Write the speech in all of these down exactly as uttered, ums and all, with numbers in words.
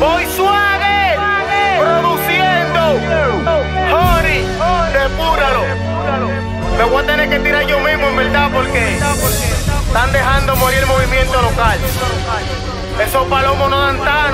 Boy Swagger, produciendo. Honey, depúralo. Me voy a tener que tirar yo mismo, en verdad, porque están dejando morir el movimiento local. Esos palomos no dan tano.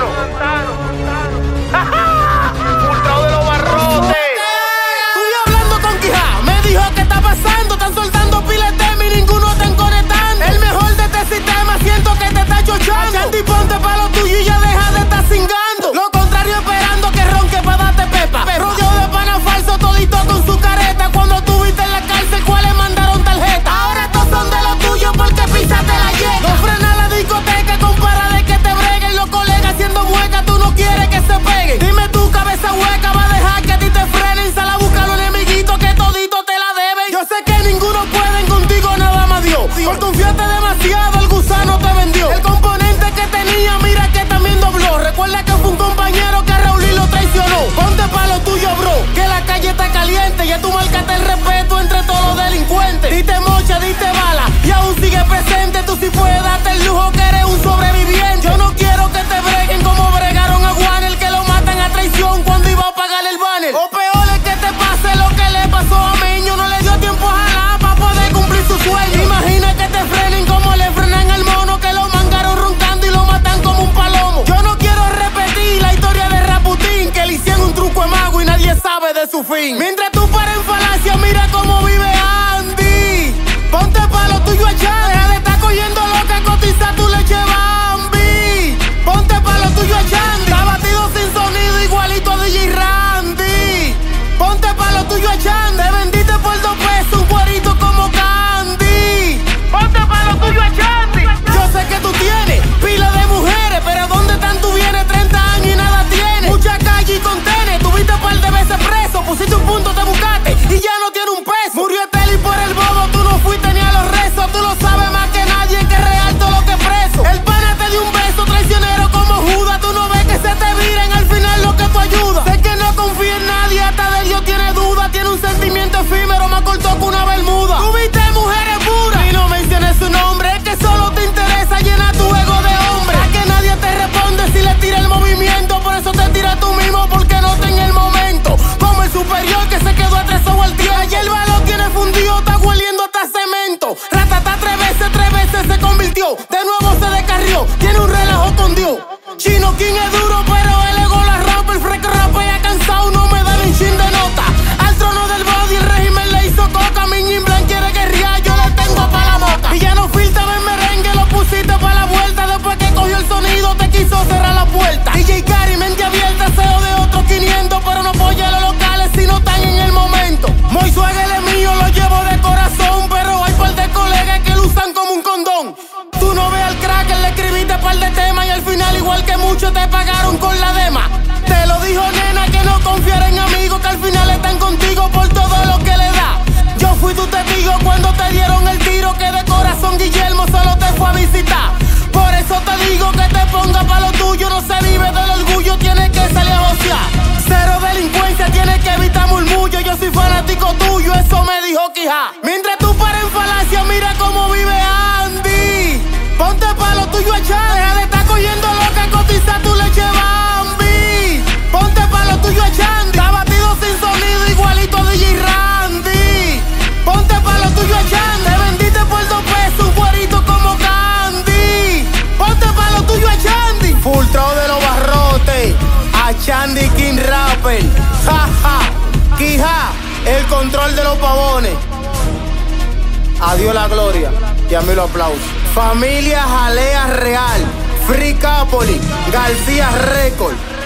Ultrao de los barrotes. Estoy hablando con Quijá, me dijo que está pasando. Están soltando piletem y ninguno está conectando. El mejor de este sistema, siento que te está chochando. Chanti, ponte pa' lo tuyo y ya deja de estar cingando. Lo contrario esperando que ronque pa' darte pepa. Rodeado de pana falso, todito con su careta. Cuando estuviste en la cárcel, ¿cuáles mandaron tarjeta? Ahora estos son de los tuyos porque pisaste la yeta. No frena la discoteca con para de que te breguen. Los colegas haciendo mueca, tú no quieres que se peguen. Dime tu cabeza hueca, va a dejar que a ti te frenen. Sal a buscar los enemiguitos que todito te la deben. Yo sé que ninguno pueden contigo, nada más Dios. Por confiarte demasiado, el gusano te vendió. El componente que tenía, mira que también dobló. Recuerda que fue un compañero que a Raúl lo traicionó. Ponte pa' lo tuyo, bro, que la calle está caliente. Ya tú marcaste el respeto entre todos los delincuentes. Diste mocha, diste bala y aún sigue presente. Tú sí puedes darte el lujo que eres un sobreviviente. Yo no quiero que te breguen como bregaron a Juan, el que lo matan a traición cuando iba a pagar el banner. O peor es que te pase lo que le pasó a Meño. No le dio tiempo a jalar para poder cumplir su sueño. Imagina que te frenen como le frenan al mono, que lo mangaron roncando y lo matan como un palomo. Yo no quiero repetir la historia de Raputín, que le hicieron un truco de mago y nadie sabe de su fin. Mientras tú paras en falacia, mira cómo vive Andy. Ponte pa' lo tuyo allá, deja de estar cogiendo lo que cotiza tu leche Bambi. Ponte pa' lo tuyo allá, está batido sin sonido igualito a D J Randy. Ponte pa' lo tuyo allá, te vendiste por dos pesos un cuerito como Candy. Ponte pa' lo tuyo a Chanti. Yo sé que tú tienes pila de mujeres, pero ¿dónde están? Tú vienes treinta años y nada tienes. Mucha calle y contenes, tuviste un par de veces preso. Pusiste un punto, te buscaste y ya no tiene un peso. Murió Esteli por el bobo, tú no fuiste ni a los rezos. Tú lo sabes más que nadie, que es real todo lo que preso. El pana te dio un beso traicionero como Judas. Tú no ves que se te viren al final lo que tú ayudas. Sé que no confía en nadie, hasta de Dios tiene duda. Tiene un sentimiento efímero, más corto que una bermuda. Tuviste mujeres puras y no menciones su nombre. Es que solo te interesa llenar tu ego de hombre. A que nadie te responde si le tira el movimiento. Por eso te tiras tú mismo, porque no está en el momento. Como el superior que se quedó atresado al tío. Y el balón tiene fundido, está hueliendo hasta cemento. Ratata tres veces, tres veces se convirtió. De nuevo se descarrió, tiene un relajo con Dios. Chino King es duro, pero el ego la rompe. El freak rapea cansado, no me da ni un chin de nota. Al trono del body el régimen le hizo coca. Mi Blanc quiere guerrear, yo le tengo pa' la boca. Y ya no filtraba en merengue, lo pusiste pa' la vuelta. Después que cogió el sonido, te quiso cerrar la puerta. D J Cari, mente abierta, S E O de otros quinientos. Pero no apoya a los locales si no están en el momento. Boy Swagger es mío, lo llevo de corazón. Pero hay par de colegas que lo usan como un condón. Tú no ves al cracker, le escribiste par de temas. Y al final, igual que muchos, te pagaron con la dema. Te lo dijo nena, que no confiar en amigos, que al final están contigo por todo lo que le da. Yo fui tu testigo cuando te dieron el tiro, que de corazón Guillermo solo te fue a visitar. Por eso te digo que te ponga pa' lo tuyo. No se vive del orgullo, tienes que salir a josear. Cero delincuencia, tienes que evitar murmullo. Yo soy fanático tuyo, eso me dijo Quijá. Mientras tú paras en falacia, mira cómo vive Andy. Ponte pa' lo tuyo allá, deja de estar cogiendo lo que cotiza tu leche Bambi. Ponte pa' lo tuyo allá, está batido sin sonido igualito a D J Randy. Ponte pa' lo tuyo allá, te vendiste por dos pesos un cuerito como Candy. Ponte pa' lo tuyo a Chanti. Ultrao de los barrotes, a Chanti King Rapper. Ja, ja, Quijá, el control de los pavones. Adiós la gloria y a mí los aplausos. Familia Jalea Real, Free Capoli, García Record.